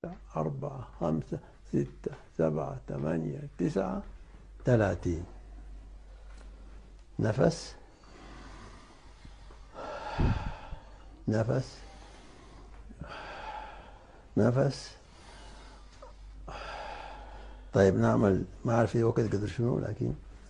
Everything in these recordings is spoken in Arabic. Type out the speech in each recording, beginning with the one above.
4 5 6 7 8 9 30. نفس نفس نفس. طيب نعمل، ما عارف وقت قدر شنو، لكن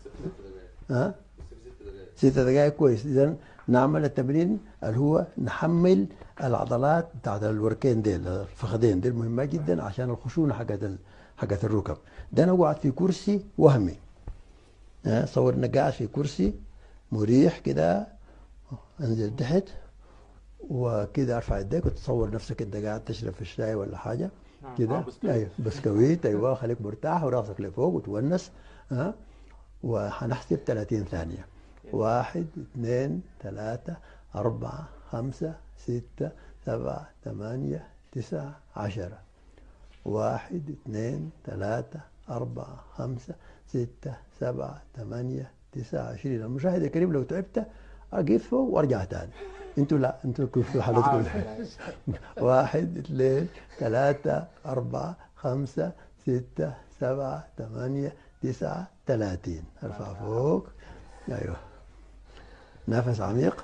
6 دقائق كويس. إذا نعمل التمرين اللي هو نحمل العضلات بتاعت الوركين ديل، الفخذين ديل مهمة جدا عشان الخشونة حقت الركب. ده أنا قاعد في كرسي وهمي، صور إنك قاعد في كرسي مريح كده، انزل تحت وكده ارفع يديك وتصور نفسك انت قاعد تشرب في الشاي ولا حاجه كده. ايوه بسكويت، ايوه خليك مرتاح وراسك لفوق وتونس. وهنحسب 30 ثانيه. 1 2 3 4 5 6 7 8 9 10. 1 2 3 4 5 6 7 8 9 20. المشاهد الكريم لو تعبت اقف فوق وارجع تاني. انتوا لا، انتوا في حالتكم. 1 2 3 4 5 6 7 8 9 30. ارفع فوق. ايوه. نفس عميق،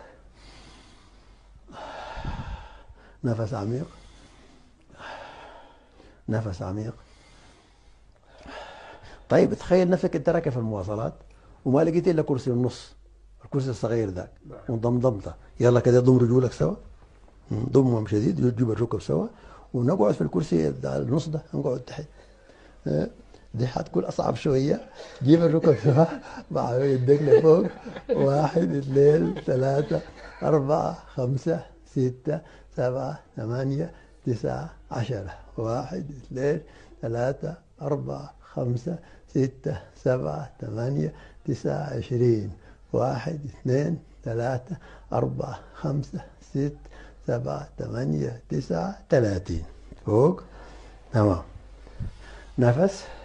نفس عميق، نفس عميق. طيب تخيل نفسك انت راكب في المواصلات وما لقيت الا كرسي النص، الكرسي الصغير ذاك، وضمضمته. يلا كده ضم رجولك سوا، ضمهم شديد، تجيب الركب سوا ونقعد في الكرسي النص ده، نقعد تحت. دي حتكون اصعب شويه. جيب الركب سوا مع يدك لفوق. 1 2 3 4 5 6 7 8 9 10. 1 2 3 4 5 6 7 8 9 20. 1 2 3 4 5 6 7 8 9 30. فوق. تمام. نفس.